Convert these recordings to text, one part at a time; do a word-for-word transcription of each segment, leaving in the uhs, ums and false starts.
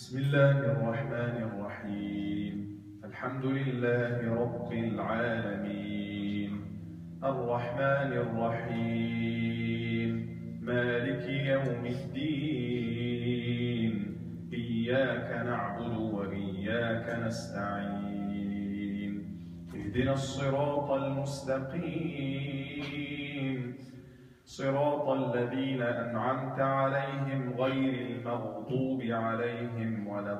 بسم الله الرحمن الرحيم. الحمد لله رب العالمين، الرحمن الرحيم، مالك يوم الدين، إياك نعبد وإياك نستعين، اهدنا الصراط المستقيم، صراط الذين أنعمت عليهم غير المغضوب عليهم ولا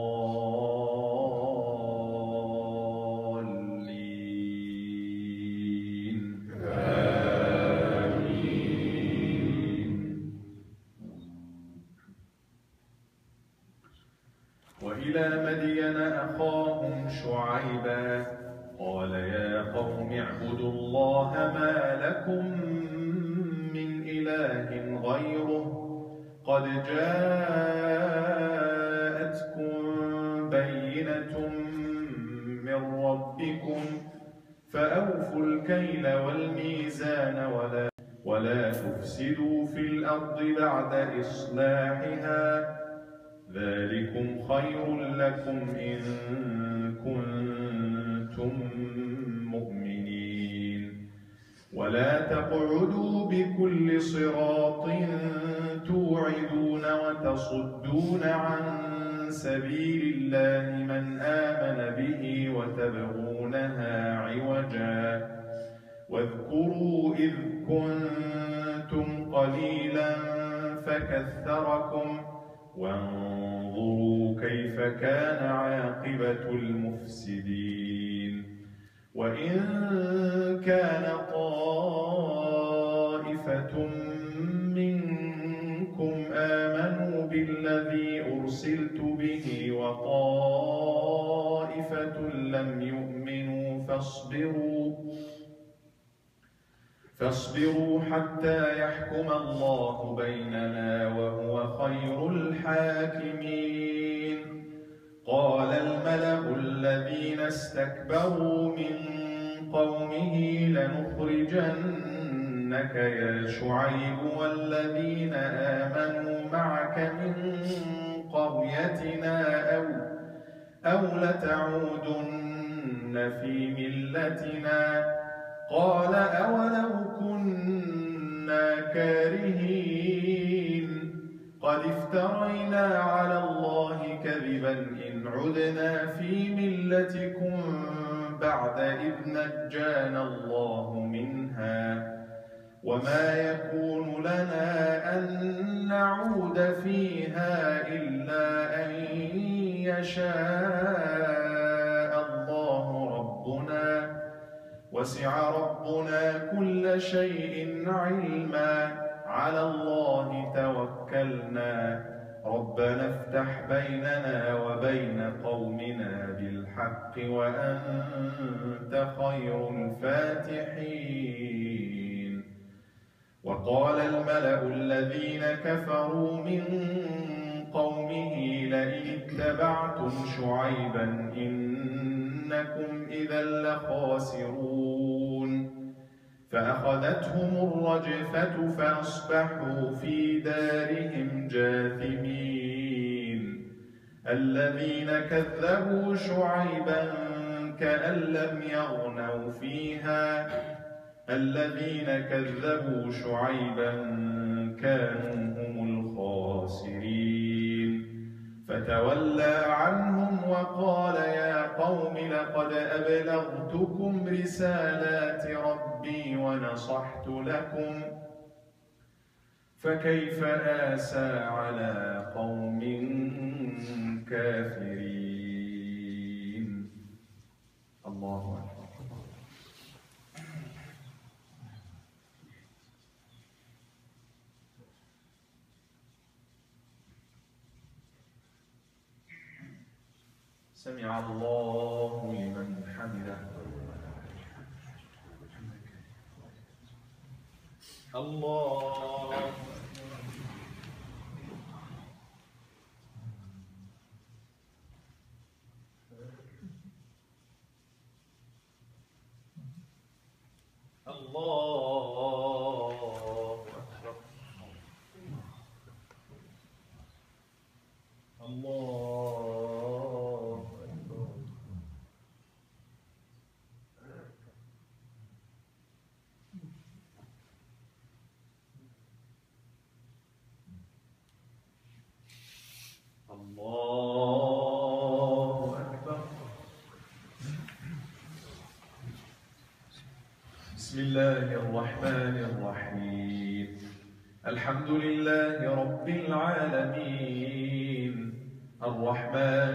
الضالين. آمين. وإلى مدين أخاهم شعيبا قال يا قوم اعبدوا الله ما لكم من إله غيره قد جاءتكم بينة من ربكم فأوفوا الكيل والميزان ولا, ولا تفسدوا في الأرض بعد إصلاحها ذلكم خير لكم إن كنتم مؤمنين. ولا تقعدوا بكل صراط توعدون وتصدون عن سبيل الله من آمن به وتبغونها عوجا واذكروا إذ كنتم قليلا فكثركم وانظروا كيف كان عاقبة المفسدين. وإن كان طائفة منكم آمنوا بالذي أرسلت به وطائفة لم يؤمنوا فاصبروا فاصبروا حتى يحكم الله بيننا وهو خير الحاكمين. قال الملأ الذين استكبروا من قومه لنخرجنك يا شعيب والذين آمنوا معك من قريتنا أو, أو لتعودن في ملتنا قال أولو كنا كارهين قد افترينا على الله كذبا إن عدنا في ملتكم بعد إذ نجانا الله منها وما يكون لنا أن نعود فيها إلا أن يشاء الله ربنا وسع ربنا كل شيء علما على الله توكلنا ربنا افتح بيننا وبين قومنا بالحق وأنت خير الفاتحين. وقال الملأ الذين كفروا من قومه لئن اتبعتم شعيبا إنكم إذا لخاسرون فأخذتهم الرجفة فأصبحوا في دارهم جاثمين. الذين كذبوا شعيبا كأن لم يغنوا فيها الذين كذبوا شعيبا كانوا هم الخاسرين. فتولى عنهم وقال يا قوم لقد أبلغتكم رسالات ربي ونصحت لكم فكيف آسى على قوم كافرين. الله أكبر. سمع الله لمن حمده. الله الله أكبر. الله بسم الله الرحمن الرحيم الحمد لله رب العالمين الرحمن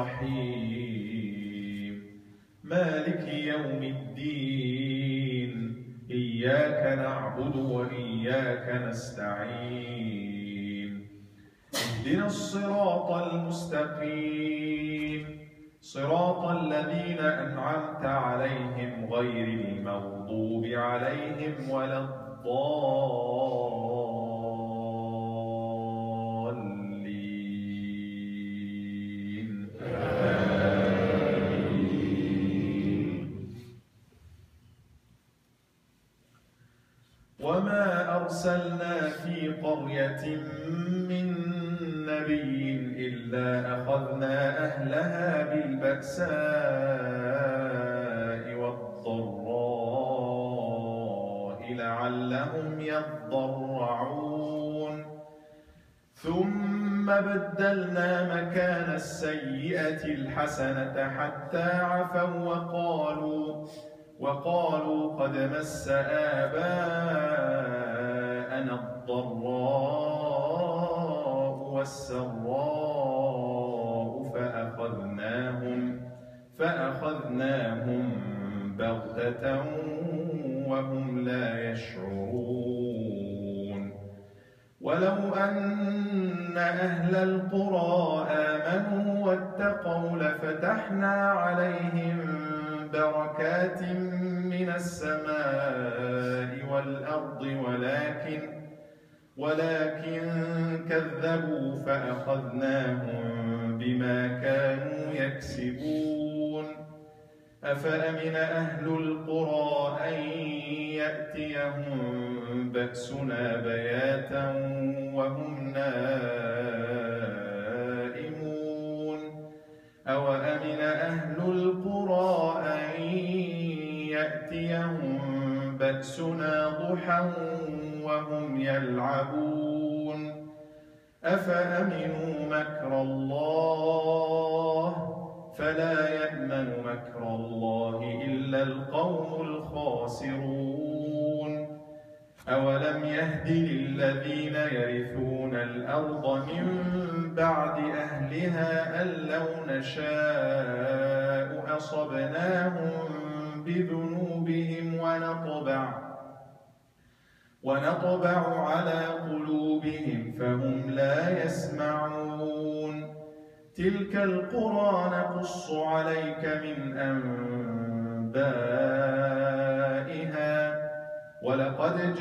الرحيم مالك يوم الدين إياك نعبد وإياك نستعين اهدنا الصراط المستقيم صراط الذين أنعمت عليهم غير المغضوب عليهم ولا الضالين آمين. وما أرسلنا في قرية من نبي إلا أخذنا أهلها بالبأساء والضراء لعلهم يضرعون ثم بدلنا مكان السيئة الحسنة حتى عفوا وقالوا وقالوا قد مس آباءنا الضراء والسراء فأخذناهم فأخذناهم بغتة وهم لا يشعرون ولو أن أهل القرى آمنوا واتقوا لفتحنا عليهم بركات من السماء والأرض ولكن ولكن كذبوا فأخذناهم بما كانوا يكسبون أفأمن أهل القرى أن يأتيهم بأسنا بياتا وهم نائمون أوأمن أهل القرى أن يأتيهم بأسنا ضحى وهم يلعبون أفأمنوا مكر الله فلا يأمن مكر الله إلا القوم الخاسرون أولم يهد للذين يرثون الأرض من بعد أهلها أن لو نشاء أصبناهم بذنوبهم ونطبع ونطبع على قلوبهم فهم لا يسمعون تلك القرى نقص عليك من أنبائها ولقد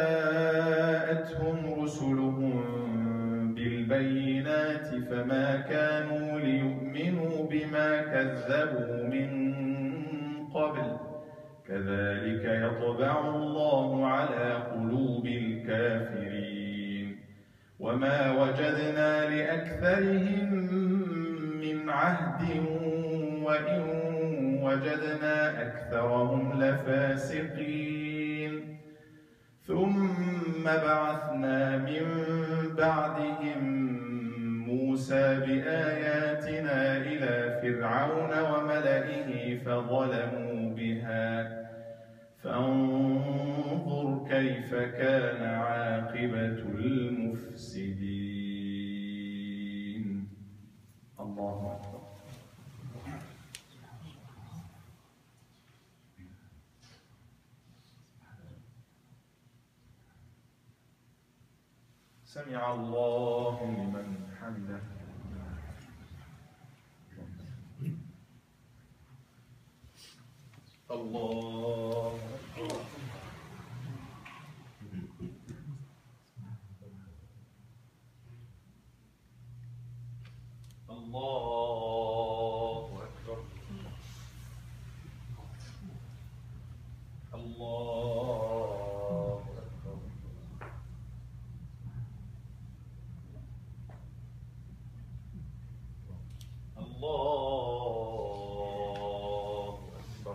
جاءتهم رسلهم بالبينات فما كانوا ليؤمنوا بما كذبوا من قبل كذلك يطبع الله على قلوب الكافرين وما وجدنا لأكثرهم من عهد وإن وجدنا أكثرهم لفاسقين ثم بعثنا من بعدهم موسى بآياتنا إلى فرعون وملئه فظلموا بها فانظر كيف كان عاقبة المفسدين. الله أكبر. سمع الله لمن حمده. الله أكبر. الله أكبر. الله أكبر. الله أكبر.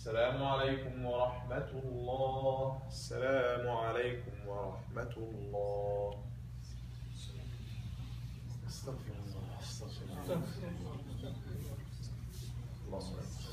السلام عليكم ورحمة الله. السلام عليكم ورحمة الله. استغفر الله استغفر الله. الله